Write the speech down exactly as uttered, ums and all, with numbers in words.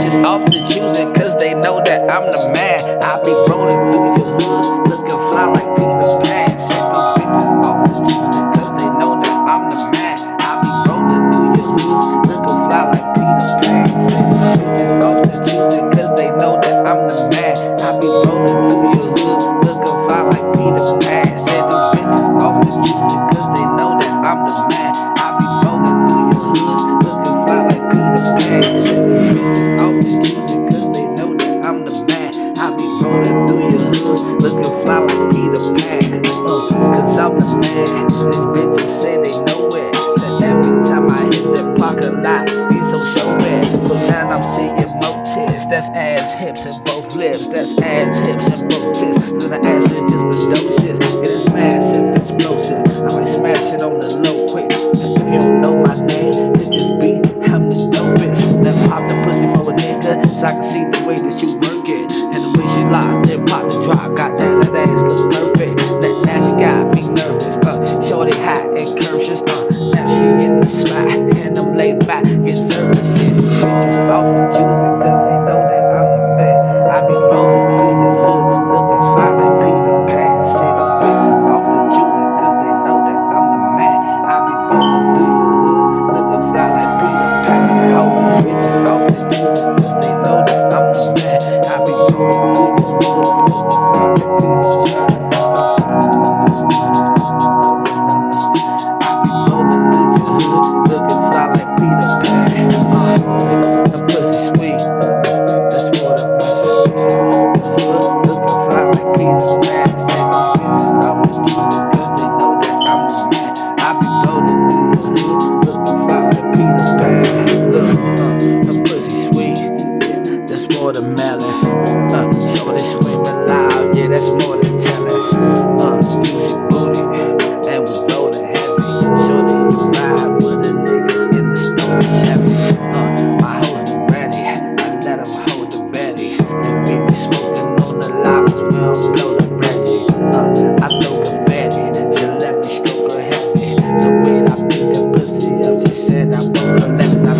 bitches off the choosing, cause they know that I'm the man. I be rolling through your hood, looking fly like Peter Pan. Said these bitches off the choosing, cause they know that I'm the man. I be rolling through your hood, looking fly like Peter Pan. Said these bitches off the choosing, cause they know that I'm the man. I be rolling through your hood, looking fly like Peter Pan. Said these bitches off the choosing, cause they know that I'm the man. I be rolling through your hood, looking fly like Peter Pan. Said these bitches off the choosing, cause they know that I'm the man. I be rolling through your hood, looking fly like Peter Pan. Uh, cause I'm the man. These bitches say they know it. That every time I hit that parking lot, these so show it. So now I'm seeing more tits. That's ass, hips, and both lips. That's ass, hips, and both tits. So the ass is just ferocious. It is massive, explosive. I might smash it on the low quick. If you don't know my name, it just be I'm the dopest. Then pop the pussy for a nigga, so I can see the way that you work it. And the way she lock, then pop the drop. Goddamn, that ass look perfect. That now she got me nervous. Uh, shorty hot and curvaceous. Uh, now she in the spot, and I'm laid back, get services. Bitches off the choosing, cause they know that I'm the man. I be rolling through your hood, looking fly like Peter Pan. Say these bitches off the choosing, cause they know that I'm the man. I be rolling through your hood, looking fly like Peter Pan. All these bitches off the choosing, cause they know that I'm the man. I be rolling through your hood, looking fly like Peter Pan. I be rolling through your hood, looking fly like Peter Pan. Uh, the pussy sweet, that's for the message. Looking fly like Peter Pan. Say these bitches off the choosing, cause they know that I'm the man. I be rolling through your hood, looking fly like Peter Pan. Look, uh, the pussy sweet, that's more than melon. Uh, shorty screaming loud, yeah, that's more than telling. Uh, juicy booty, and we rolling heavy. Shorty, you ride with a nigga in the stone Chevy. Uh, my hoes be ready, I let them hold the belly. And we be smoking on the lobbies, we don't blow the Reggie. Uh, I throw confetti, she let me stroke her heavy. The way I beat that pussy up, she said I broke her legs.